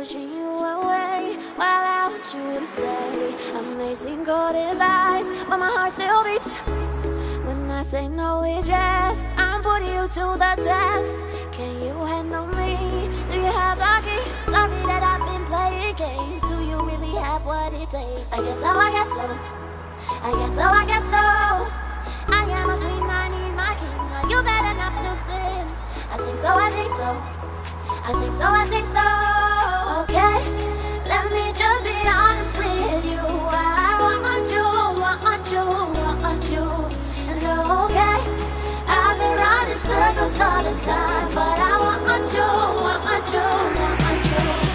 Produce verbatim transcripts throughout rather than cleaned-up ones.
pushing you away while I want you to stay. Amazing cold as ice, but my heart still beats. When I say no, it's yes. I'm putting you to the test. Can you handle me? Do you have the key? Sorry that I've been playing games. Do you really have what it takes? I guess so, I guess so. I guess so, I guess so. I am a queen, I need my king. Are you bad enough to sin? I think so, I think so. I think so, I think so. Okay, let me just be honest with you. I want you, want you, want you. And okay, I've been running circles all the time, but I want you, want you, want you.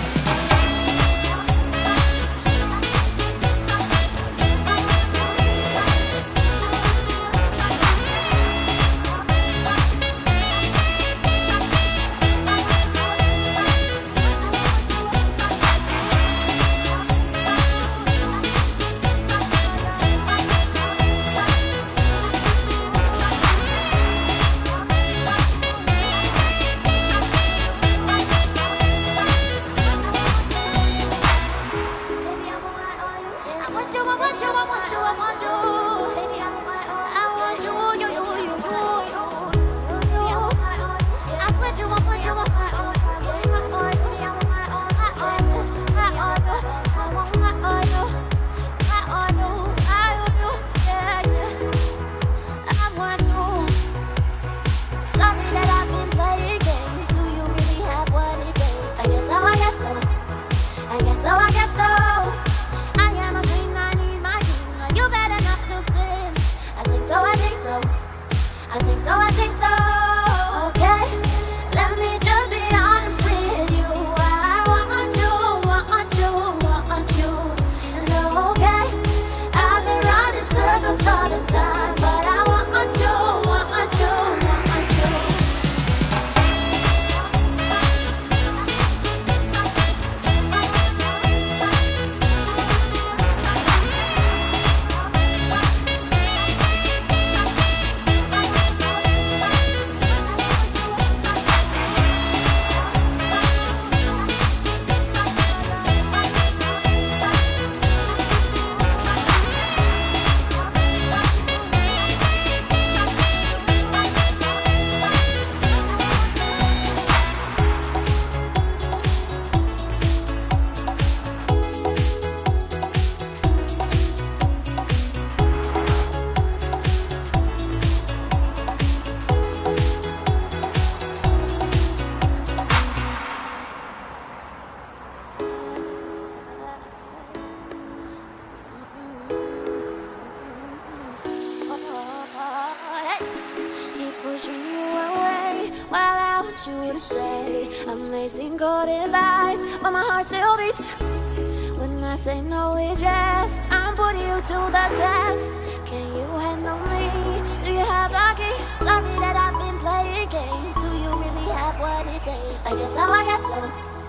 You to stay. Amazing cold as ice, but my heart still beats. When I say no, it's yes. I'm putting you to the test. Can you handle me? Do you have the key? Sorry that I've been playing games. Do you really have what it takes? I guess so, I guess so.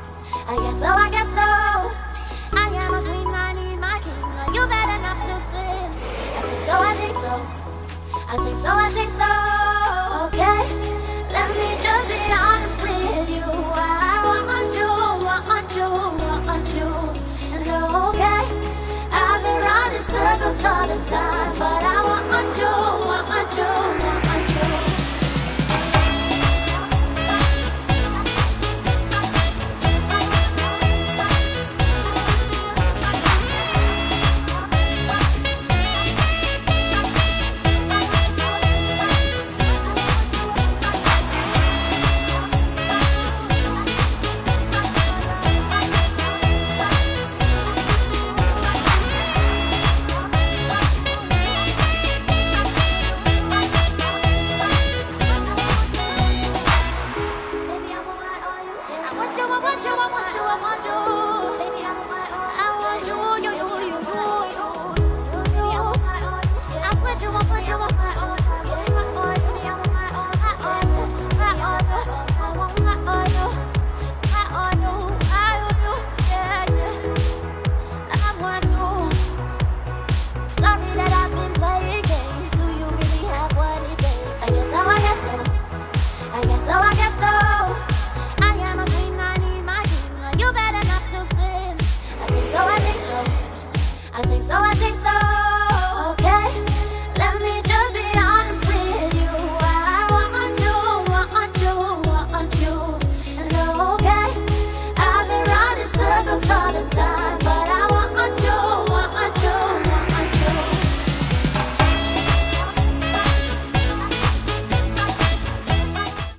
I guess so, I guess so. I am a queen, I need my king. Are you bad enough to sin? I think so, I think so. I think so, I think so.